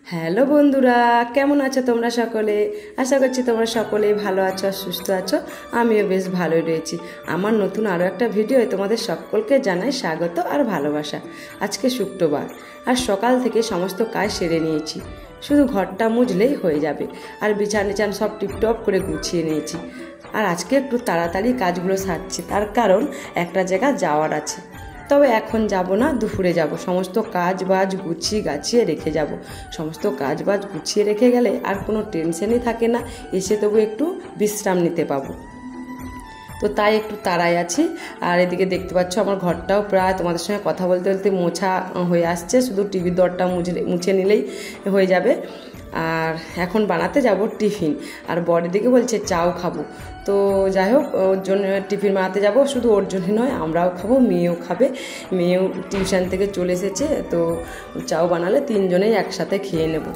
Hello বন্ধুরা, কেমন আছো তোমরা সকলে? আশা করছি তোমরা সকলেই ভালো আছো আর সুস্থ আছো। আমিও বেশ ভালোই রয়েছি। আমার নতুন আরও একটা ভিডিওয় তোমাদের সকলকে জানাই স্বাগত আর ভালোবাসা। আজকে শুক্রবার আর সকাল থেকে সমস্ত কাজ সেরে নিয়েছি, শুধু ঘরটা মুছলেই হয়ে যাবে। আর বিছানা সব টিপটপ করে গুছিয়ে নিয়েছি। আর আজকে একটু তাড়াতাড়ি কাজগুলো সারছি, তার কারণ একটা জায়গা যাওয়ার আছে। তবে এখন যাব না, দুপুরে যাব। সমস্ত কাজ বাজ গুছিয়ে গাছিয়ে রেখে যাব। সমস্ত কাজ বাজ গুছিয়ে রেখে গেলে আর কোনো টেনশনই থাকে না, এসে তবু একটু বিশ্রাম নিতে পাবো। তো তাই একটু তাড়াই আছি। আর এদিকে দেখতে পাচ্ছ আমার ঘরটাও প্রায় তোমাদের সঙ্গে কথা বলতে বলতে মোছা হয়ে আসছে, শুধু টিভির দরটা মুছে নিলেই হয়ে যাবে। আর এখন বানাতে যাব টিফিন। আর বড়ের দিকে বলছে চাও খাবো, তো যাই হোক ওর জন্য টিফিন বানাতে যাব। শুধু ওর জন্য নয়, আমরাও খাবো, মেয়েও খাবে। মেয়েও টিউশন থেকে চলে এসেছে, তো চাও বানালে তিনজনেই একসাথে খেয়ে নেব।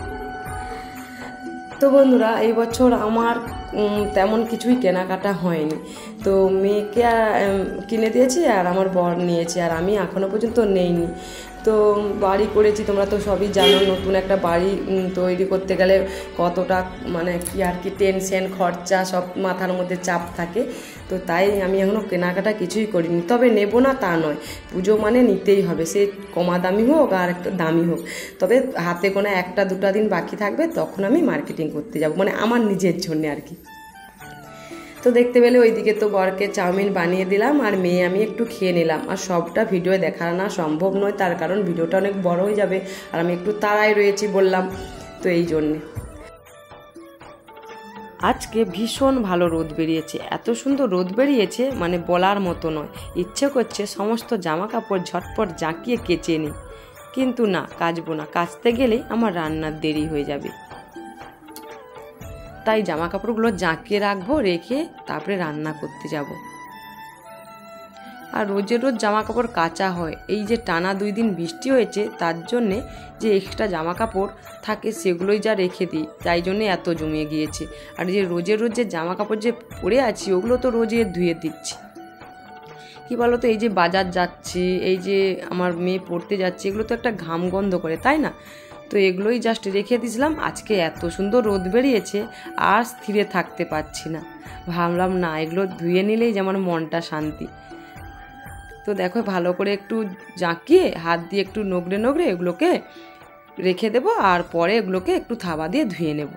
তো বন্ধুরা, এই বছর আমার তেমন কিছুই কেনাকাটা হয়নি। তো মেয়েকে কিনে দিয়েছি আর আমার বর নিয়েছে, আর আমি এখনও পর্যন্ত নেইনি। তো বাড়ি করেছি, তোমরা তো সবই জানো। নতুন একটা বাড়ি তৈরি করতে গেলে কতটা মানে কি আর কি টেনশন, খরচা সব মাথার মধ্যে চাপ থাকে। তো তাই আমি এখনও কেনাকাটা কিছুই করিনি। তবে নেব না তা নয়, পুজো মানে নিতেই হবে, সে কমা দামি হোক আর একটু দামি হোক। তবে হাতে গোনা একটা দুটা দিন বাকি থাকবে, তখন আমি মার্কেটিং করতে যাব, মানে আমার নিজের জন্যে আর কি। তো দেখতে পেলে ওইদিকে তো বরকে চাউমিন বানিয়ে দিলাম, আর মেয়ে আমি একটু খেয়ে নিলাম। আর সবটা ভিডিও দেখানো সম্ভব নয়, তার কারণ ভিডিওটা অনেক বড় হয়ে যাবে, আর আমি একটু তাড়ায় রয়েছি বললাম, তো এই জন্যে। আজকে ভীষণ ভালো রোদ বেরিয়েছে, এত সুন্দর রোদ বেরিয়েছে মানে বলার মতো নয়। ইচ্ছে করছে সমস্ত জামা কাপড় ঝটপট জাঁকিয়ে কেচে নিই, কিন্তু না, কাচবো না। কাচতে গেলেই আমার রান্নার দেরি হয়ে যাবে। তাই জামা কাপড়গুলো জাঁকিয়ে রাখবো, রেখে তারপরে রান্না করতে যাব। আর রোজের রোজ জামা কাপড় কাচা হয়, এই যে টানা 2 দিন বৃষ্টি হয়েছে তার জন্যে যে এক্সট্রা জামা কাপড় থাকে সেগুলোই যা রেখে দিই, তাই জন্যে এত জমিয়ে গিয়েছে। আর যে রোজের রোজ যে জামা কাপড় যে পরে আছি ওগুলো তো রোজের ধুয়ে দিচ্ছি। কি বলো তো, এই যে বাজার যাচ্ছি, এই যে আমার মেয়ে পড়তে যাচ্ছে, এগুলো তো একটা ঘাম গন্ধ করে, তাই না? তো এগুলোই জাস্ট রেখে দিয়েছিলাম। আজকে এত সুন্দর রোদ বেরিয়েছে আর স্থিরে থাকতে পারছি না, ভাবলাম না এগুলো ধুয়ে নিলেই যেমন মনটা শান্তি। তো দেখো ভালো করে একটু জাঁকিয়ে হাত দিয়ে একটু নগড়ে নগড়ে এগুলোকে রেখে দেবো, আর পরে এগুলোকে একটু থাবা দিয়ে ধুয়ে নেব।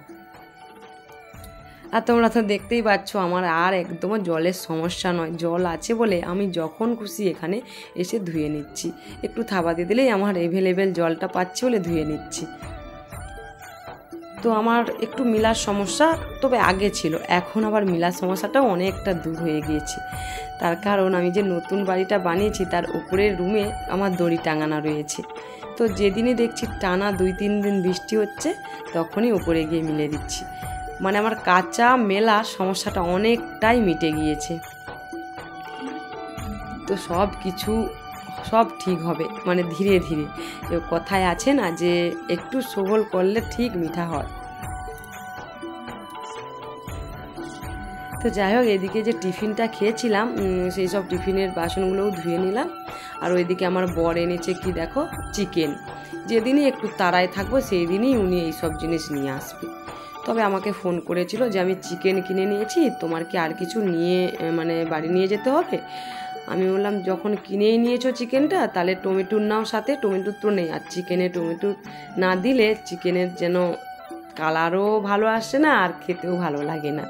আর তোমরা তো দেখতেই পাচ্ছ আমার আর একদম জলের সমস্যা নয়, জল আছে বলে আমি যখন খুশি এখানে এসে ধুয়ে নিচ্ছি। একটু থাবা দিয়ে দিলেই আমার অ্যাভেলেবেল জলটা পাচ্ছি বলে ধুয়ে নিচ্ছি। তো আমার একটু মিলার সমস্যা তবে আগে ছিল, এখন আবার মিলার সমস্যাটাও অনেকটা দূর হয়ে গিয়েছে। তার কারণ আমি যে নতুন বাড়িটা বানিয়েছি তার উপরের রুমে আমার দড়ি টাঙানো রয়েছে। তো যেদিনই দেখছি টানা 2-3 দিন বৃষ্টি হচ্ছে, তখনই উপরে গিয়ে মিলে দিচ্ছি। মানে আমার কাঁচা মেলা সমস্যাটা অনেকটাই মিটে গিয়েছে। তো সব ঠিক হবে, মানে ধীরে ধীরে। কথায় আছে না যে একটু সবল করলে ঠিক মিঠা হয়। তো যাই হোক, এদিকে যে টিফিনটা খেয়েছিলাম সেই সব টিফিনের বাসনগুলোও ধুয়ে নিলাম। আর ওইদিকে আমার বর এনেছে কি দেখো, চিকেন। যেদিনই একটু তাড়ায় থাকবো সেই দিনই উনি এইসব জিনিস নিয়ে আসবে। তবে আমাকে ফোন করেছিল যে আমি চিকেন কিনে নিয়েছি, তোমার কি আর কিছু নিয়ে মানে বাড়ি নিয়ে যেতে হবে? আমি বললাম যখন কিনেই নিয়েছো চিকেনটা, তাহলে টমেটোর নাও সাথে। টমেটোর তো নেই, আর চিকেনে টমেটো না দিলে চিকেনের যেন কালারও ভালো আসে না আর খেতেও ভালো লাগে না।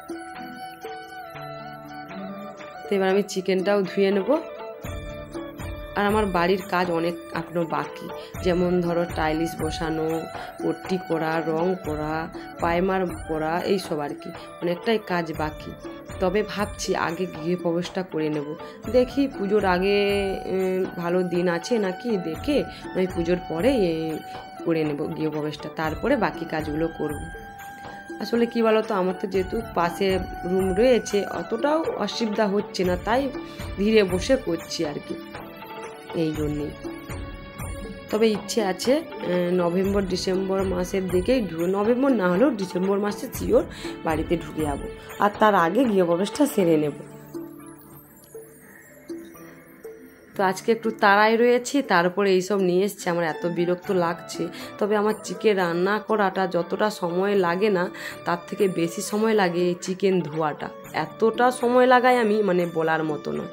তো এবার আমি চিকেনটাও ধুয়ে নেব। আর আমার বাড়ির কাজ অনেক এখনও বাকি, যেমন ধরো টাইলিশ বসানো, পট্টি করা, রং করা, পাইমার করা, এইসব আর কি অনেকটাই কাজ বাকি। তবে ভাবছি আগে গৃহপ্রবেশটা করে নেব। দেখি পুজোর আগে ভালো দিন আছে নাকি দেখে আমি পুজোর পরে করে নেব গৃহপ্রবেশটা, তারপরে বাকি কাজগুলো করব। আসলে কি বলতো, আমার তো যেহেতু পাশে রুম রয়েছে অতটাও অসুবিধা হচ্ছে না, তাই ধীরে বসে করছি আর কি, এই জন্যেই। তবে ইচ্ছে আছে নভেম্বর ডিসেম্বর মাসের দিকেই নভেম্বর না হলেও ডিসেম্বর মাসে শিওর বাড়িতে ঢুকে যাবো, আর তার আগে গৃহপ্রবেশটা সেরে নেব। তো আজকে একটু তাড়াই রয়েছি, তারপরে এইসব নিয়ে এসছে, আমার এত বিরক্ত লাগছে। তবে আমার চিকেন রান্না করাটা যতটা সময় লাগে না, তার থেকে বেশি সময় লাগে এই চিকেন ধোয়াটা। এতটা সময় লাগাই আমি, মানে বলার মতো নয়।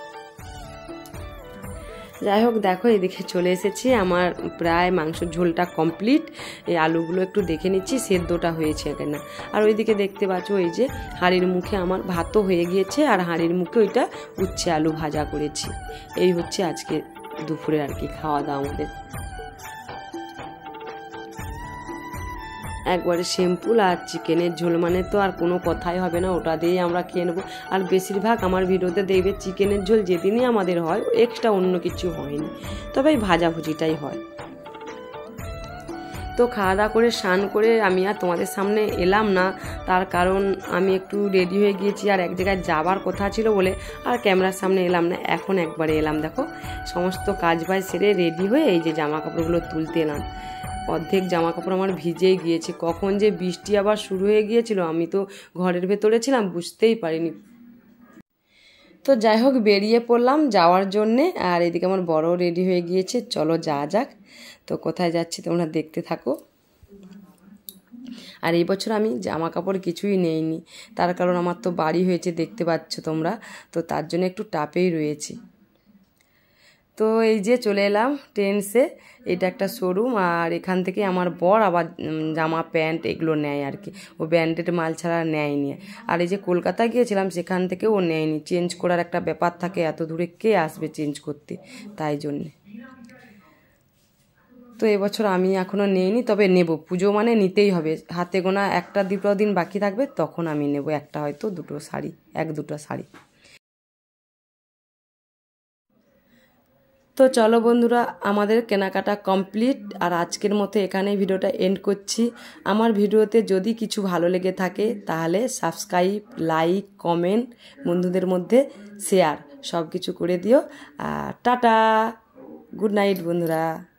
যাই হোক, দেখো এদিকে চলে এসেছি, আমার প্রায় মাংসের ঝোলটা কমপ্লিট। এই আলুগুলো একটু দেখে নিচ্ছি সেদ্ধটা হয়েছে কিনা। আর ওইদিকে দেখতে পাচ্ছ ওই যে হাঁড়ির মুখে আমার ভাতও হয়ে গিয়েছে, আর হাঁড়ির মুখে ওইটা উচ্ছে আলু ভাজা করেছি। এই হচ্ছে আজকে দুপুরে আর কি খাওয়া দাওয়া আমাদের। একবারে সিম্পল, আর চিকেনের ঝোল মানে তো আর কোনো কথাই হবে না, ওটা দিয়েই আমরা খেয়ে নেবো। আর বেশিরভাগ আমার ভিডিওতে দেখবে চিকেনের ঝোল যেদিনই আমাদের হয়, এক্সট্রা অন্য কিছু হয়নি, তবে এই ভাজাভুজিটাই হয়। তো খাওয়া দাওয়া করে স্নান করে আমি আর তোমাদের সামনে এলাম না, তার কারণ আমি একটু রেডি হয়ে গিয়েছি, আর এক জায়গায় যাবার কথা ছিল বলে আর ক্যামেরার সামনে এলাম না। এখন একবারে এলাম, দেখো সমস্ত কাজ বাজ সেরে রেডি হয়ে এই যে জামা কাপড়গুলো তুলতে এলাম। অর্ধেক জামা কাপড় আমার ভিজেই গিয়েছে, কখন যে বৃষ্টি আবার শুরু হয়ে গিয়েছিল, আমি তো ঘরের ভেতরে ছিলাম, বুঝতেই পারিনি। তো যাই হোক, বেরিয়ে পড়লাম যাওয়ার জন্যে, আর এদিকে আমার বড় রেডি হয়ে গিয়েছে, চলো যাওয়া যাক। তো কোথায় যাচ্ছি তোমরা দেখতে থাকো। আর এই বছর আমি জামা কাপড় কিছুই নেইনি, তার কারণ আমার তো বাড়ি হয়েছে দেখতে পাচ্ছ তোমরা, তো তার জন্য একটু টাপেই রয়েছি। তো এই যে চলে এলাম ট্রেন্ডসে, এটা একটা শোরুম, আর এখান থেকে আমার বর আবার জামা প্যান্ট এগুলো নেয় আর কি, ও ব্র্যান্ডেড মাল ছাড়া নেয়নি। আর এই যে কলকাতা গিয়েছিলাম সেখান থেকে ও নেয়নি, চেঞ্জ করার একটা ব্যাপার থাকে, এত দূরে কে আসবে চেঞ্জ করতে, তাই জন্যে। তো এবছর আমি এখনও নেইনি, তবে নেব, পুজো মানে নিতেই হবে, হাতে গোনা একটা দুটো দিন বাকি থাকবে, তখন আমি নেব একটা হয়তো দুটো শাড়ি, এক দুটো শাড়ি। তো চলো বন্ধুরা, আমাদের কেনাকাটা কমপ্লিট, আর আজকের মতো এখানেই ভিডিওটা এন্ড করছি। আমার ভিডিওতে যদি কিছু ভালো লেগে থাকে তাহলে সাবস্ক্রাইব, লাইক, কমেন্ট, বন্ধুদের মধ্যে শেয়ার সব কিছু করে দিও। আর টাটা, গুড নাইট বন্ধুরা।